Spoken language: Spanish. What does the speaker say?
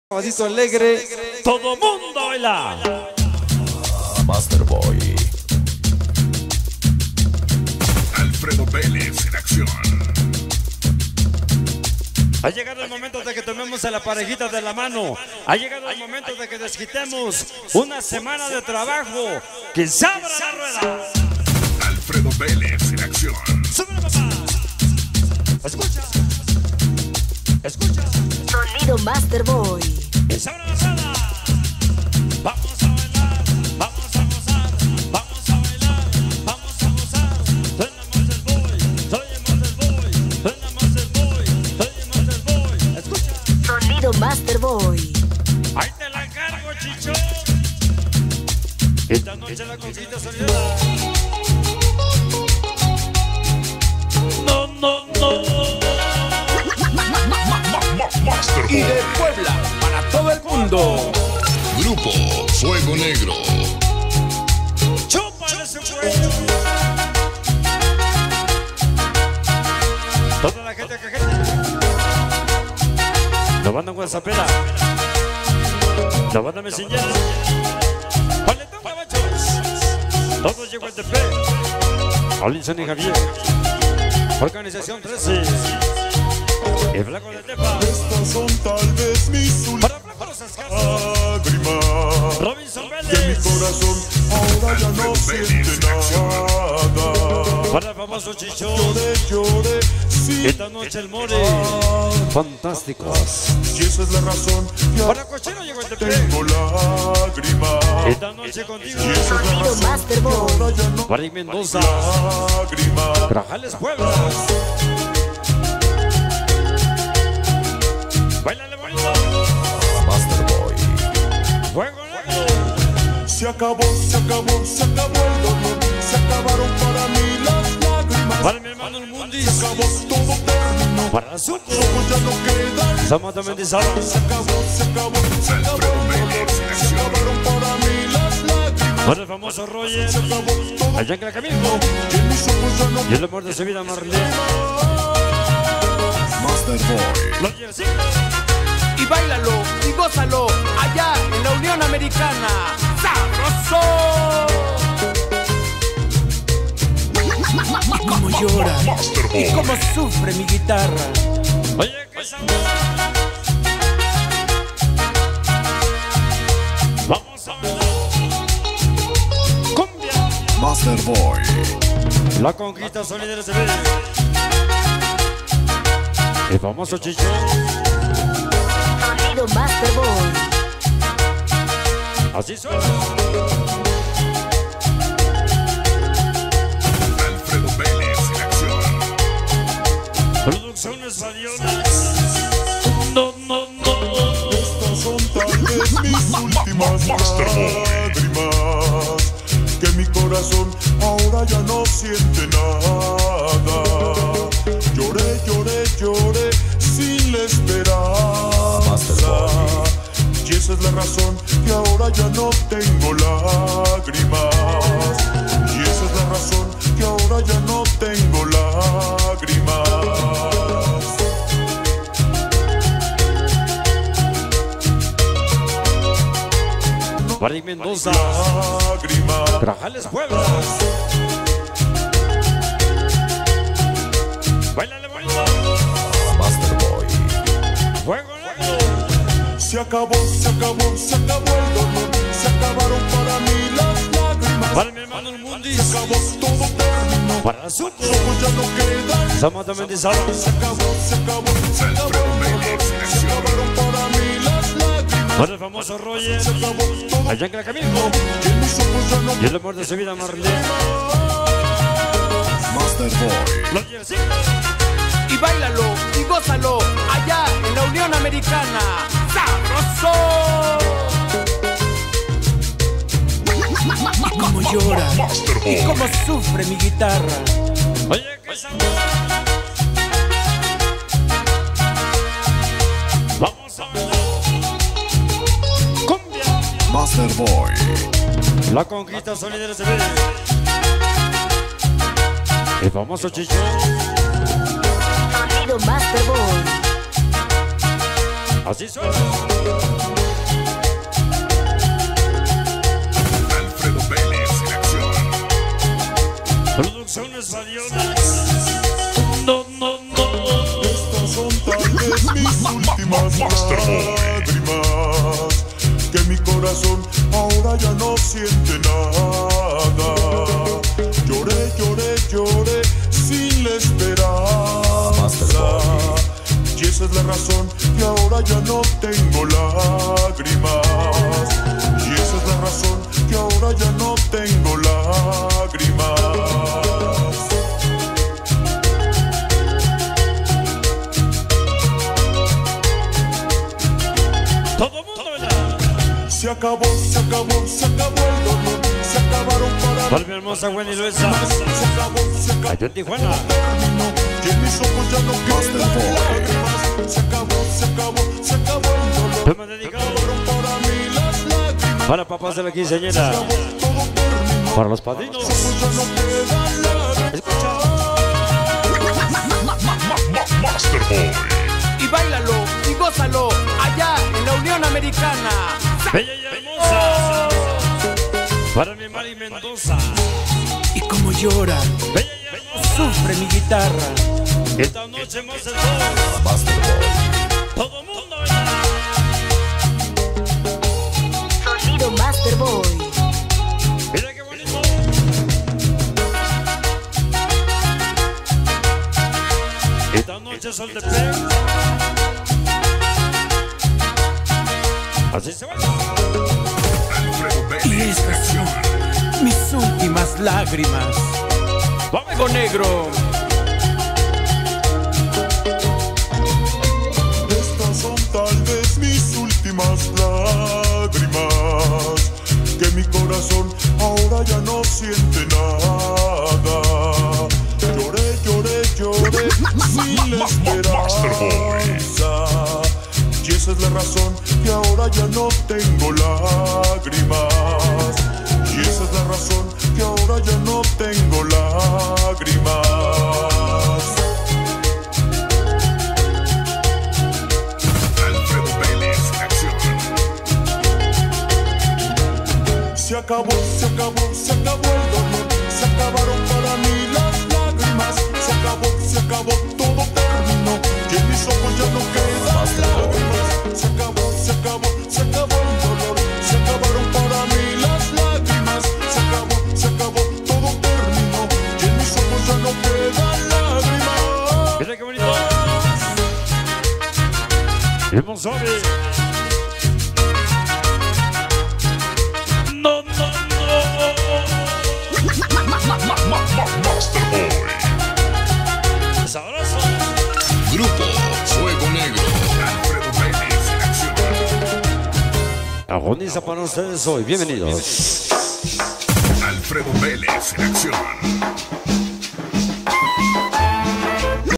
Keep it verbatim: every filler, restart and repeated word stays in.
Pasito alegre, todo mundo baila. Masterboy. Alfredo Vélez en acción. Ha llegado el momento de que tomemos a la parejita de la mano. Ha llegado el momento de que desquitemos una semana de trabajo. ¡Que se abra la rueda! Alfredo Vélez en acción. ¡Súbele, papá! Escucha. Escucha. Sonido Masterboy. ¡Que se abra la rueda! Vamos a bailar, vamos a gozar, vamos a bailar, vamos a gozar. Soy la Masterboy, soy el Masterboy, soy la Masterboy, soy el Masterboy. Escucha. Sonido Masterboy. Ahí te la cargo, chicho. Esta noche la conquista solidera. No, no, no. Y de Puebla para todo el mundo. Grupo Fuego Negro. Chúpale su cuello. Toda la gente que gente. La banda Guasapera. La banda Mesillera. Paletón Gabachos. Todos llegan de fe. Alinson y Javier. Organización trece. El flaco de Tepa. Estas son tal vez mis Para Flaco Escasos. lágrimas. Robinson Que mi Vélez. corazón ahora ya no siente nada. Para el famoso Chicho. Lloré, lloré, sí. Esta noche el More. fantásticos. Y esa es la razón que Para Cochero llegó el Tepe. tengo lágrimas. Esta noche contigo. Y esa es la Sonido razón que Masterboy. ahora ya no Para Mendoza. lágrimas. Grajales Puebla. Bailale bonito. Masterboy. Fuego negro. Se acabó, se acabó, se acabó el dolor. Se acabaron para mí las lágrimas. Para mi hermano el Mundis. Se acabó, todo terminó. Para Azul. Ojos ya no quedan. Somos también de Salón. Se acabó, se acabó, se acabó el dolor. Se acabaron para mí las lágrimas. Para el famoso Roger. Se acabó todo. Allá en Cracamismo. Y en mis ojos ya no Y el amor de su vida, Marlene. Masterboy. Los Jersey. Y báilalo y gózalo allá en la Unión Americana. ¡Sabroso! Y cómo llora y cómo sufre mi guitarra. Oye, qué sabor. Vamos a bailar. Cumbia. Masterboy. La conquista solidera se ve. El famoso Chicho. Sonido Masterboy. Así suena. Alfredo Vélez en acción. Producciones Radionas. No, no, no. Estas son tal vez mis últimas lágrimas. Que mi corazón ahora ya no siente nada. Lloré, lloré, lloré sin la esperanza. Y esa es la razón que ahora ya no tengo lágrimas. Y esa es la razón que ahora ya no tengo lágrimas. Para Mendoza. Lágrimas. Grajales Puebla. Bailale bonito. Masterboy. Fuego negro. Se acabó, se acabó, se acabó el dolor. Se acabaron para mí las lágrimas. Para mi hermano el Se Mundis. acabó, todo terminó. Para Azul. Ojos ya no quedan. Somos también de Salón. Se acabó, se acabó, se acabó el dolor. Se acabaron para mí las lágrimas. Para el famoso Roger. Se acabó todo. Allá en Cracamismo. Y en mis ojos ya no Y el amor de su vida, Marlene. Masterboy. Los Jersey. Y báilalo y gózalo allá en la Unión Americana. ¡Sabroso! Y cómo llora y cómo sufre mi guitarra. Oye, qué sabor. Vamos a bailar. Cumbia. Masterboy. La conquista solidera se ve. El famoso Chicho. Sonido Masterboy. Así suena. últimas lágrimas, que mi corazón ahora ya no siente nada. Lloré, lloré, lloré sin la esperanza, y esa es la razón que ahora ya no tengo lágrimas. Y esa es la razón que ahora ya no tengo lágrimas. Todo mundo, ¿verdad? Se acabó, se acabó, se acabó el dolor. Se acabaron para Para mi hermosa Wendy Luisa. Se acabó, se acabó. Allá en Tijuana. Terminó, y en mis ojos ya no quedan lágrimas. Se acabó, se acabó, se acabó el dolor. Tema dedicado Acabaron para mí las lágrimas. para papás de la quinceañera. Se acabó, todo terminó. Para los padrinos. Mis ojos ya no quedan lágrimas. Escucha. Masterboy. Y báilalo y gózalo allá en la Unión Americana. Bella y hermosa. Para mi Mari Mendoza. Y como llora, Bella y hermosa. sufre mi guitarra. Esta noche más de todo. Masterboy. Todo mundo, ¿verdad? Sonido Master Boy. Mira qué bonito. Esta noche sol de pez. Así se va. Alfredo Y Vélez en estas acción. son mis últimas lágrimas. Fuego negro. Estas son tal vez mis últimas lágrimas, que mi corazón ahora ya no siente nada. Lloré, lloré, lloré sin la esperanza, y esa es la razón que ahora ya no tengo lágrimas. Y esa es la razón que ahora ya no tengo lágrimas. Alfredo Vélez en acción. Se acabó, se acabó, se acabó el dolor. Se acabaron para mí las lágrimas. Se acabó, se acabó, todo terminó. Y en mis ojos ya no quedan lágrimas. Se acabó, se acabó, se acabó el dolor. Se acabaron para mí las lágrimas. Se acabó, se acabó, todo terminó. Y en mis ojos ya no quedan lágrimas. Mira qué bonito. El Monzori. No, no, no. Masterboy. Sabroso. Grupo Fuego Negro. Alfredo Vélez en acción. Agoniza para ustedes hoy. Bienvenidos. Alfredo Vélez en acción.